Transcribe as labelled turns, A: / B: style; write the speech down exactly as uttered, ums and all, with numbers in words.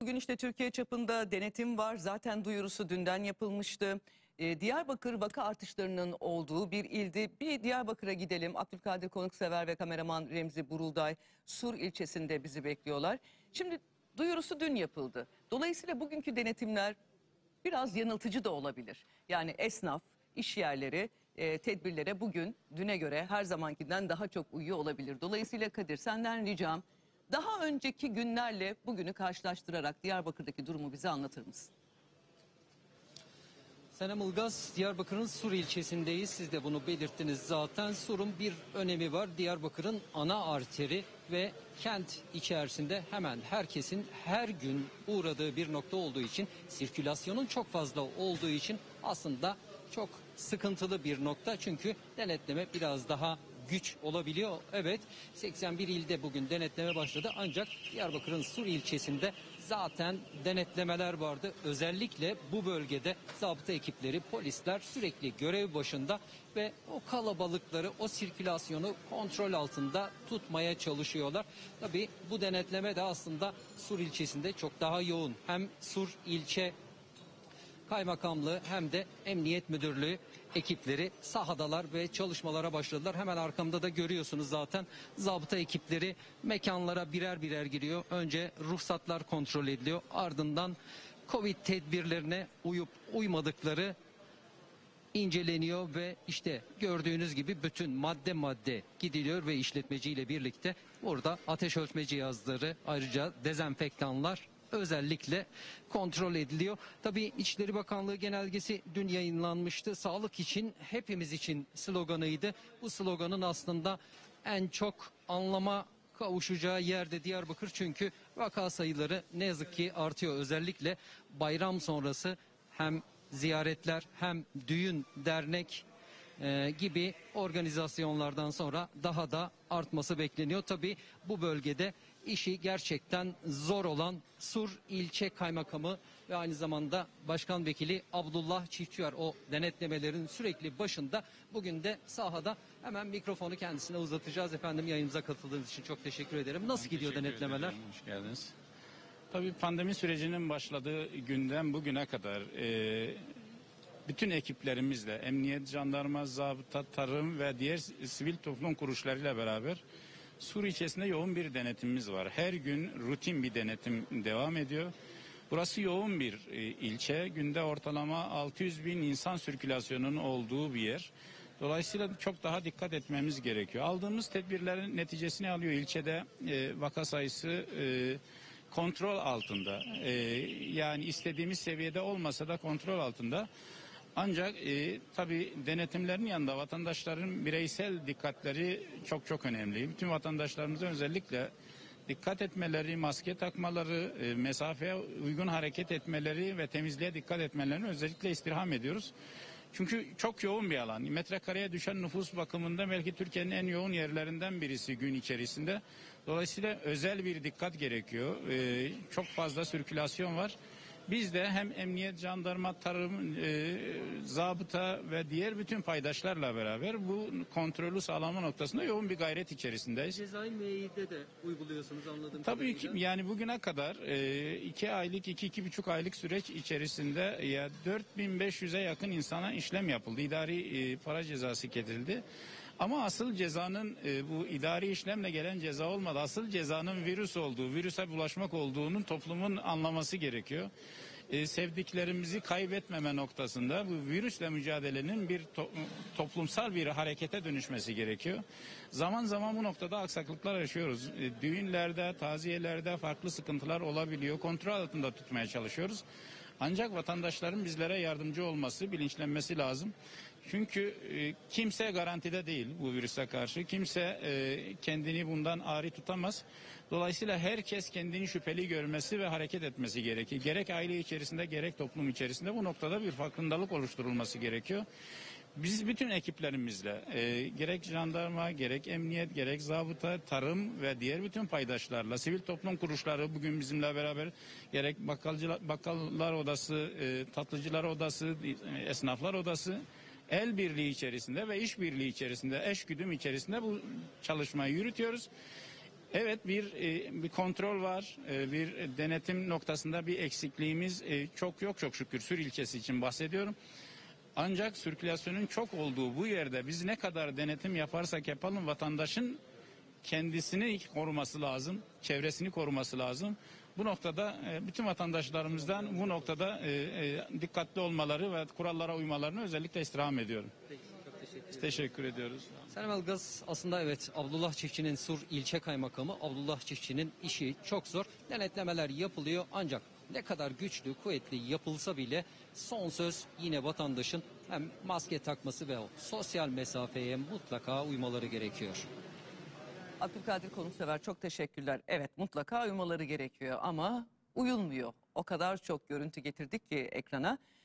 A: bugün işte Türkiye çapında denetim var. Zaten duyurusu dünden yapılmıştı. Ee, Diyarbakır vaka artışlarının olduğu bir ildi. Bir Diyarbakır'a gidelim. Abdülkadir Konuksever ve kameraman Remzi Burulday Sur ilçesinde bizi bekliyorlar. Şimdi duyurusu dün yapıldı. Dolayısıyla bugünkü denetimler biraz yanıltıcı da olabilir. Yani esnaf, iş yerleri e, tedbirlere bugün düne göre her zamankinden daha çok uyuyor olabilir. Dolayısıyla Kadir, senden ricam daha önceki günlerle bugünü karşılaştırarak Diyarbakır'daki durumu bize anlatır mısın?
B: Senem Ilgaz, Diyarbakır'ın Sur ilçesindeyiz. Siz de bunu belirttiniz zaten. Sur'un bir önemi var. Diyarbakır'ın ana arteri ve kent içerisinde hemen herkesin her gün uğradığı bir nokta olduğu için, sirkülasyonun çok fazla olduğu için aslında çok sıkıntılı bir nokta. Çünkü denetleme biraz daha güç olabiliyor. Evet, seksen bir ilde bugün denetleme başladı, ancak Diyarbakır'ın Sur ilçesinde zaten denetlemeler vardı. Özellikle bu bölgede zabıta ekipleri, polisler sürekli görev başında ve o kalabalıkları, o sirkülasyonu kontrol altında tutmaya çalışıyorlar. Tabii bu denetleme de aslında Sur ilçesinde çok daha yoğun. Hem Sur ilçe Kaymakamlığı hem de Emniyet Müdürlüğü ekipleri sahadalar ve çalışmalara başladılar. Hemen arkamda da görüyorsunuz zaten zabıta ekipleri mekanlara birer birer giriyor. Önce ruhsatlar kontrol ediliyor. Ardından Covid tedbirlerine uyup uymadıkları inceleniyor ve işte gördüğünüz gibi bütün madde madde gidiliyor ve işletmeciyle birlikte burada ateş ölçme cihazları, ayrıca dezenfektanlar özellikle kontrol ediliyor. Tabii İçişleri Bakanlığı genelgesi dün yayınlanmıştı. Sağlık için, hepimiz için sloganıydı. Bu sloganın aslında en çok anlama kavuşacağı yerde Diyarbakır, çünkü vaka sayıları ne yazık ki artıyor. Özellikle bayram sonrası hem ziyaretler hem düğün, dernek e, gibi organizasyonlardan sonra daha da artması bekleniyor. Tabii bu bölgede işi gerçekten zor olan Sur ilçe kaymakamı ve aynı zamanda başkan vekili Abdullah Çiftçiyer o denetlemelerin sürekli başında. Bugün de sahada. Hemen mikrofonu kendisine uzatacağız. Efendim, yayınımıza katıldığınız için çok teşekkür ederim. Nasıl
C: Ben
B: gidiyor denetlemeler?
C: Ederim, hoş geldiniz. Tabii pandemi sürecinin başladığı günden bugüne kadar e, bütün ekiplerimizle, emniyet, jandarma, zabıta, tarım ve diğer sivil toplum kuruluşlarıyla beraber Sur ilçesinde yoğun bir denetimimiz var. Her gün rutin bir denetim devam ediyor. Burası yoğun bir e, ilçe. Günde ortalama altı yüz bin insan sirkülasyonunun olduğu bir yer. Dolayısıyla çok daha dikkat etmemiz gerekiyor. Aldığımız tedbirlerin neticesini alıyor. İlçede e, vaka sayısı e, kontrol altında. E, yani istediğimiz seviyede olmasa da kontrol altında. Ancak e, tabii denetimlerin yanında vatandaşların bireysel dikkatleri çok çok önemli. Bütün vatandaşlarımıza özellikle dikkat etmeleri, maske takmaları, e, mesafeye uygun hareket etmeleri ve temizliğe dikkat etmelerini özellikle istirham ediyoruz. Çünkü çok yoğun bir alan. Metrekareye düşen nüfus bakımında belki Türkiye'nin en yoğun yerlerinden birisi gün içerisinde. Dolayısıyla özel bir dikkat gerekiyor. E, çok fazla sirkülasyon var. Biz de hem emniyet, jandarma, tarım, e, zabıta ve diğer bütün paydaşlarla beraber bu kontrolü sağlama noktasında yoğun bir gayret içerisindeyiz.
B: Cezai müeyyide de uyguluyorsunuz anladığım
C: Tabii
B: kadarıyla.
C: ki yani bugüne kadar e, iki aylık, iki, iki buçuk aylık süreç içerisinde ya dört bin beş yüze yakın insana işlem yapıldı. İdari e, para cezası kesildi. Ama asıl cezanın e, bu idari işlemle gelen ceza olmadı. Asıl cezanın virüs olduğu, virüse bulaşmak olduğunun toplumun anlaması gerekiyor. E, sevdiklerimizi kaybetmeme noktasında bu virüsle mücadelenin bir to toplumsal bir harekete dönüşmesi gerekiyor. Zaman zaman bu noktada aksaklıklar yaşıyoruz. E, düğünlerde, taziyelerde farklı sıkıntılar olabiliyor. Kontrol altında tutmaya çalışıyoruz. Ancak vatandaşların bizlere yardımcı olması, bilinçlenmesi lazım. Çünkü e, kimse garantide değil bu virüse karşı. Kimse e, kendini bundan ari tutamaz. Dolayısıyla herkes kendini şüpheli görmesi ve hareket etmesi gerekir. Gerek aile içerisinde gerek toplum içerisinde bu noktada bir farkındalık oluşturulması gerekiyor. Biz bütün ekiplerimizle e, gerek jandarma, gerek emniyet, gerek zabıta, tarım ve diğer bütün paydaşlarla, sivil toplum kuruluşları bugün bizimle beraber gerek bakkalcılar, bakkallar odası, e, tatlıcılar odası, e, esnaflar odası el birliği içerisinde ve iş birliği içerisinde, eşgüdüm içerisinde bu çalışmayı yürütüyoruz. Evet, bir e, bir kontrol var, e, bir denetim noktasında bir eksikliğimiz e, çok yok çok şükür. Sur ilçesi için bahsediyorum. Ancak sirkülasyonun çok olduğu bu yerde biz ne kadar denetim yaparsak yapalım vatandaşın kendisini koruması lazım, çevresini koruması lazım. Bu noktada e, bütün vatandaşlarımızdan bu noktada e, e, dikkatli olmaları ve kurallara uymalarını özellikle istirham ediyorum. Biz teşekkür ediyoruz.
B: Senem Ilgaz, aslında evet, Abdullah Çiftçi'nin Sur ilçe kaymakamı. Abdullah Çiftçi'nin işi çok zor. Denetlemeler yapılıyor ancak ne kadar güçlü, kuvvetli yapılsa bile son söz yine vatandaşın hem maske takması ve o sosyal mesafeye mutlaka uymaları gerekiyor.
A: Abdülkadir Konuksever, çok teşekkürler. Evet, mutlaka uymaları gerekiyor ama uyulmuyor. O kadar çok görüntü getirdik ki ekrana.